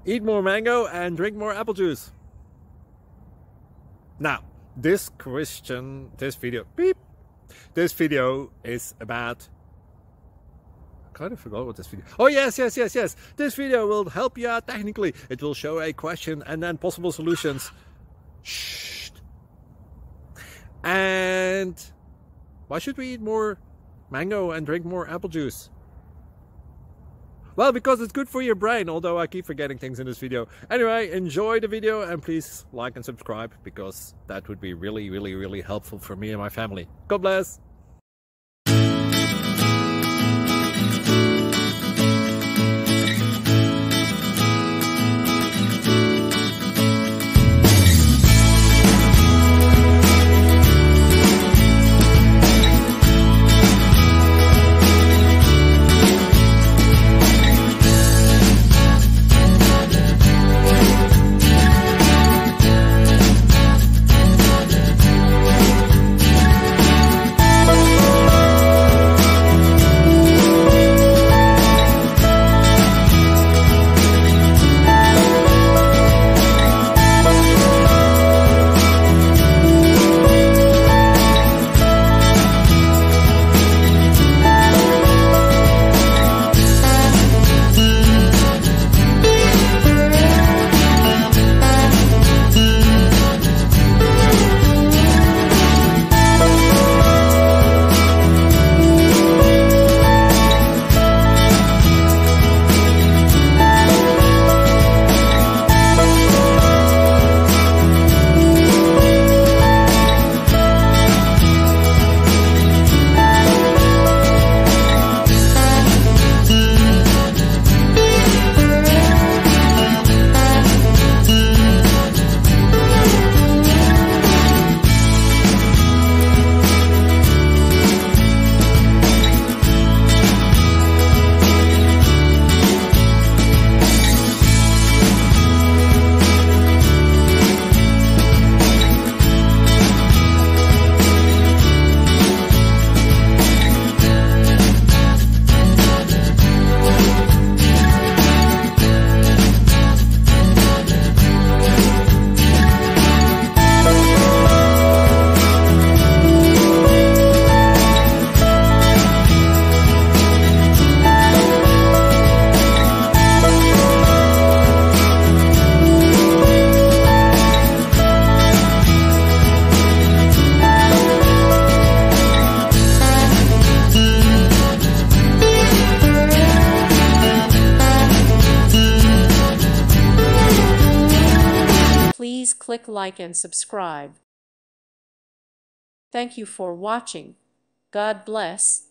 eat more mango and drink more apple juice. Now, this video is about, I kind of forgot what this video, oh yes, this video will help you out technically. It will show a question and then possible solutions. Shh. And why should we eat more mango and drink more apple juice? Well, because it's good for your brain, although I keep forgetting things in this video. Anyway, enjoy the video and please like and subscribe, because that would be really helpful for me and my family. God bless! Please click like and subscribe. Thank you for watching. God bless.